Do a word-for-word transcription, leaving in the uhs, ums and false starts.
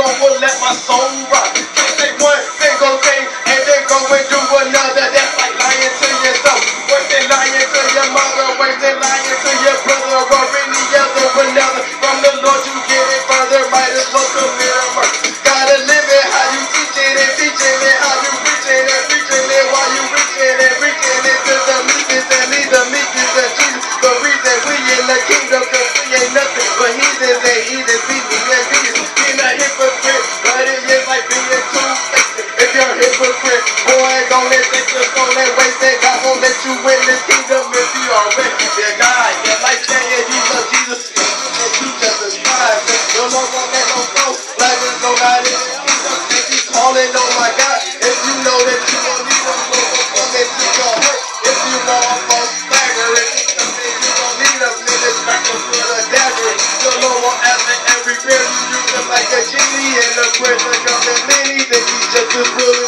Lord will let my soul rock. Can't say one single thing and then go and do another. That's like lying to yourself. Worse than lying to your mother. Worse than lying to your brother or any other another. From the Lord you get it further. Might as well commit a murder. Gotta live it how you teach it and teaching it. How you preaching and preaching it while you reaching and reaching it to the meekest and lead the meekest of Jesus. The reason we in the kingdom cause we ain't nothing but heathens and heathens. Beating and beating. Being a hypocrite. But it is like being two-faced. If you're a hypocrite, boy, don't let that just don't let waste it. God won't let you win this kingdom if you are with your God. Your life saying you love Jesus and you just despise him. Your Lord won't let no flow. Life is no God in his kingdom. If he's calling, oh my God. If you know that you don't need him, Lord will come into your hurt. If you know I'm on stagger, if you know that you don't need him, then it's back to put a dagger. Your Lord will answer every prayer. You use him like a genie and the prayers are coming many. Then he's just as willing.